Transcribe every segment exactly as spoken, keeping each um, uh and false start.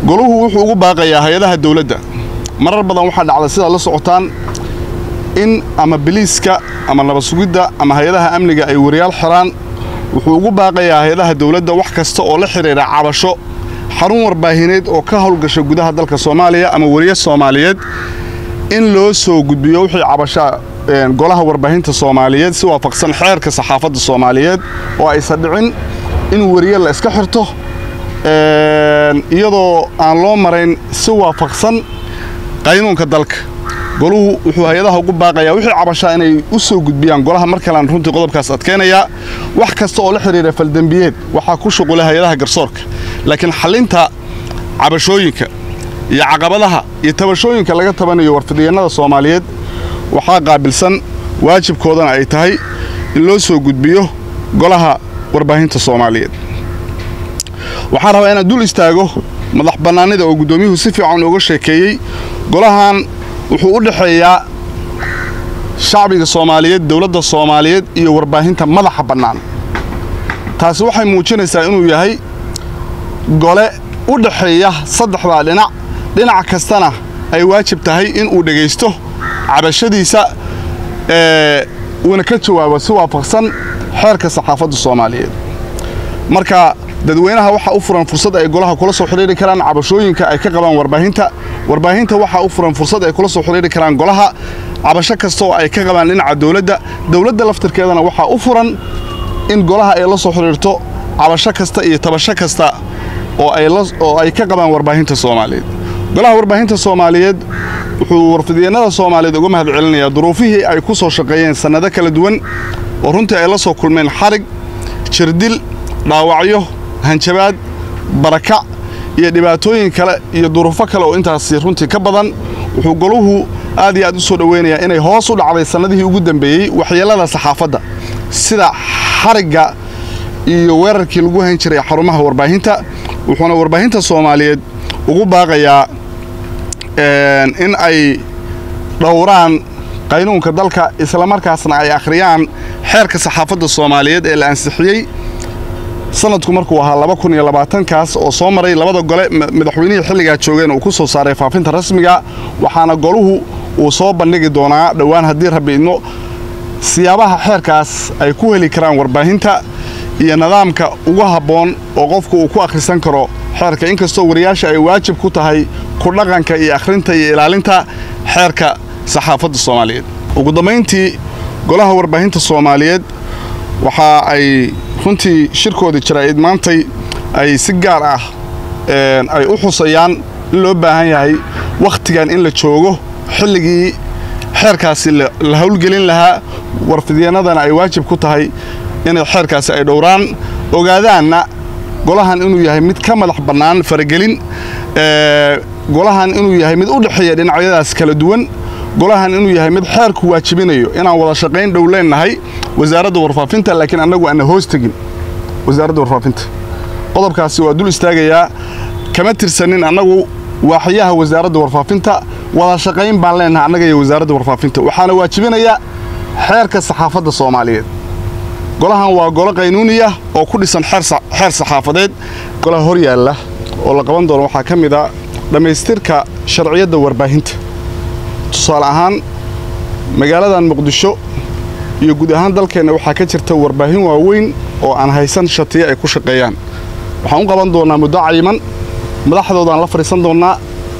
goluhu wuxuu ugu baaqayaa hay'adaha dawladda marar badan waxa dhacday sida la socotaan in ama biliiska ama nabad sugidda ama hay'adaha amniga ay wariyaal xiraan wuxuu ugu baaqayaa hay'adaha dawladda wax kasta oo la xiriira cabasho xarun warbaahineed oo ka howlgasha gudaha dalka Soomaaliya ama wariye Soomaaliyeed in loo soo gudbiyo wixii cabasho golaha warbaahinta Soomaaliyeed si waafaqsan xeerka saxaafadda Soomaaliyeed oo ay sadicin in wariye la iska xirto iyadoo aan loo marayn si waafaqsan qaynuunka dalka goluhu wuxuu hay'adaha ugu baaqayaa wixii cabasho inay u soo gudbiyaan golaha markale runtii qodobkaas adkeynaya wax kasta oo la xiriira faldambiyeed waxa ku shuqulay hay'adaha garsoorka laakiin xalinta cabashooyinka iyo caqabadaha iyo tabashooyinka laga tabanayo warfidiyeenada Soomaaliyeed waxa qaabilsan waajibkoodana ay tahay in loo soo gudbiyo golaha warbaahinta Soomaaliyeed waxaan rabaa inaan dul istaago madax banaanida oo gudoomiyuhu si fiican uga sheekeeyay golahan wuxuu u dhaxeeyaa shacbiga Soomaaliyeed dawladda Soomaaliyeed iyo warbaahinta madaxa bannaan taasi waxay muujinaysaa inuu yahay gole u dhaxeeya saddexda dhinac dhinac kastana ay waajib tahay in uu dhageysto cabashadiisa ee uu ka jawaabo si waafaqsan xeerka saxaafadda Soomaaliyeed marka dadweynaha waxa u furan fursad ay golaha kula soo xiriiri karaan cabashooyinka ay ka qabaan warbaahinta warbaahinta waxa u furan fursad ay kula soo xiriiri karaan golaha cabasho kasta oo ay ka qabaan dhinaca dawladda dawladda laftirkeedana waxa u furan in golaha ay la soo xiriirto cabasho kasta iyo tabasho kasta oo ay oo ay ka qabaan warbaahinta Soomaaliyeed golaha warbaahinta Soomaaliyeed wuxuu warfidiyeenada Soomaaliyeed uga mahad celinayaa duruufihii ay ku soo shaqeeyeen sanado kala duwan oo runtii ay la soo kulmeen xarig jirdil dhaawacyo hanjabaad baraka iyo dhibaatooyin kale iyo duruufo kale oo intaas runtii ka badan wuxuu goluhu aad iyo aad u soo dhaweynayaa inay hoos u dhacday sanadihii ugu dambeeyay waxyeelada saxaafadda sida xariga iyo weerarkii lagu hayn jiray xarumaha warbaahinta wuxuuna warbaahinta Soomaaliyeed ugu baaqayaa in ay dhowraan qaynuunka dalka isla markaasna ay akhriyaan xeerka saxaafadda Soomaaliyeed ee la ansixiyay sanadku markuu ahaa laba kun iyo labaatan kaas oo soo maray labada gole madaxweynaha xilliga joogeen uu ku soo saaray faafinta rasmiga waxaana goluhu uu soo bandhigi doonaa dhawaan hadii rabiino siyaabaha xeerkaas ay ku heli karaan warbaahinta iyo nidaamka ugu haboon oo qofku uu ku akhrisan karo xeerka inkastoo wariyaasha ay waajib ku tahay ku dhaqanka iyo akhrinta iyo ilaalinta xeerka saxaafadda Soomaaliyeed ugu dambeyntii golaha warbaahinta Soomaaliyeed waxa ay runtii shirkooda jaraa'id maantay ay si gaar ah een ay u xusayaan in loo baahan yahay waqtigan in la joogo xilligii xeerkaasi la hawlgelin lahaa warfidiyeenadana ay waajib ku tahay in xeerkaasi ay dhowraan ogaadaana golahan inuu yahay mid ka madax bannaan faragelin ee golahan inuu yahay mid u dhaxeeya dhinacyadaas kala duwan golahan inuu yahay mid xeerku waajibinayo inaan wada shaqayn dhow leenahay wasaaradda warfaafinta laakiin anagu aan hoos tagin wasaaradda warfaafinta qodobkaasi waa dul istaagayaa kama tirsanin anagu waaxyaha wasaaradda warfaafinta wada shaqayn baan leenahay anaga iyo wasaaradda warfaafinta waxaana waajibinaya xeerka saxaafadda Soomaaliyeed golahan waa golo qaynuuniya oo ku dhisan xeer xeer saxaafadeed golaha hor yaala oo la qaban doono waxa kamid ah dhameystirka sharciyada warbaahinta tusaale ahaan magaaladan Muqdisho iyo guud ahaan dalkeena waxa ka jirta warbaahin waaweyn oo aan haysan shatiye ay ku shaqeeyaan waxaan u qaban doonaa muddo cayiman madaxdoodan la fariisan doonaa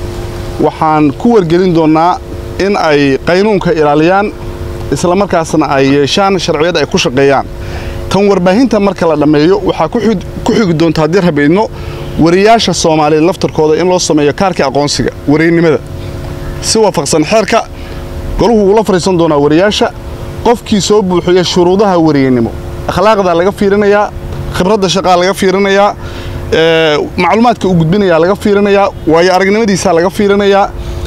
waxaan ku wargelin doonaa in ay qaynuunka ilaaliyaan isla markaasna ay yeeshaan sharciyada ay ku shaqeeyaan tan warbaahinta marka la dhameeyo waxa ku ku xigi doonta hadii rabeeyno wariyaasha Soomaaliyeed laftarkooda in loo sameeyo kaarka aqoonsiga wariinimada si waafaqsan xeerka goluhu uu la fariisan doonaa wariyaasha qofkii soo buuxiya shuruudaha wariinimo akhlaaqda laga fiirinayaa khibradda shaqada laga fiirinayaa ee macluumaadka uu gudbinayaa laga fiirinayaa waayo aragnimadiisa laga fiirinayaa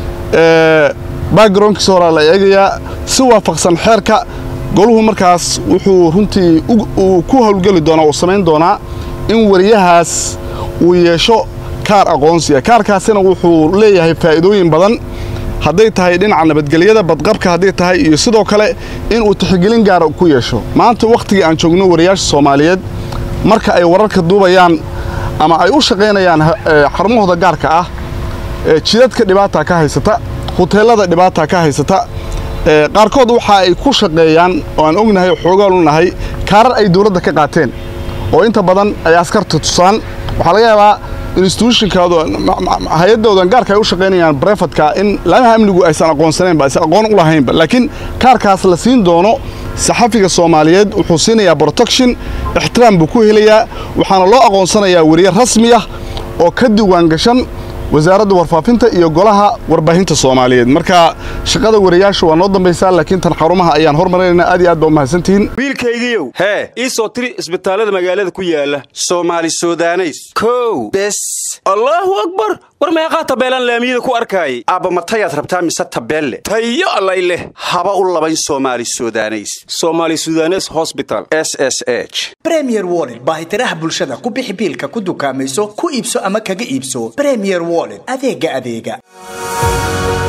ee backgroundkiisa hore la eegayaa si waafaqsan xeerka goluhu markaas wuxuu runtii uu ku hawlgali doonaa oo sameyn doonaa in wariyahaas uu yeesho kaar aqoonsiga kaarkaasina wuxuu leeyahay faa'iidooyin badan hadday tahay dhinaca nabadgelyada badqabka hadday tahay iyo sidoo kale in uu tixgelin gaar ah ku yeesho maanta waqtiga aan joogno wariyaasha Soomaaliyeed marka ay wararka duubayaan ama ay u shaqaynayaan xarumahooda gaarka ah jidadka dhibaata ka haysata hoteelada dhibaata ka haysata qaarkood waxa ay ku shaqeeyaan oo aan ognahay xoogaal u nahay kaarar ay dawladda ka qaateen oo inta badan ay askarta tusaan waxa laga yaabaa institutionkooda hay'adoodan gaarka ay u shaqaynayaan brefatka in laamaha amnigu aysan aqoonsaneen ba aysan aqoon u lahayn laakiin kaarkaas la siin doono saxafiga Soomaaliyeed wuxuu siinayaa protection ixtiraam buu ku helayaa waxaana loo aqoonsanayaa wariye rasmi ah oo ka diiwaan gashan wasaaradda warfaafinta iyo golaha warbaahinta Soomaaliyeed marka shaqada wariyaashu waa noo dambaysaa laakiin tan xarumaha ayaan hormarinaynaa aad iyo aad baa u mahadsantihiin wiilkaygiiyow hee ii soo tiri isbitaalada magaalada ku yaala Soomaali Suudaneys kow bes Allahu akbar war meeqa tabeelan laamiyada ku arkay aba matayaad rabtaa mise tabeelle tayo allay leh haba u labayn Soomaali Suudaneys Soomaali Suudaneys Hospital S S H Premier Wallet baahitiraha bulshada ku bixi biilka ku dukaamayso ku iibso ama kaga iibso Premier Wallet adeega adeega